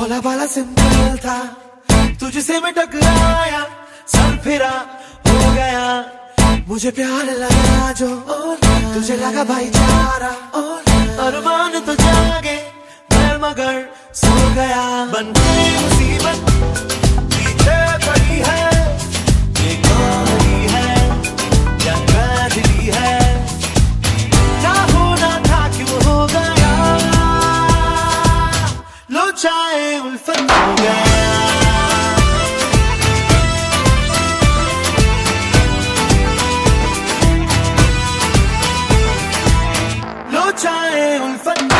भोला भाला सिंपल था, तुझसे मैं टकराया, सर फिरा हो गया, मुझे प्यार लगा जो तुझे लगा भाईचारा, अरमान तो जागे मैं मगर सो गया। बन गई मुसीबत पीछे पड़ी है, ये कहानी है या ट्रेजेडी है, ना होना था क्यों हो गया, लो चाहे उल्फत हो गया। चाहे उल्फत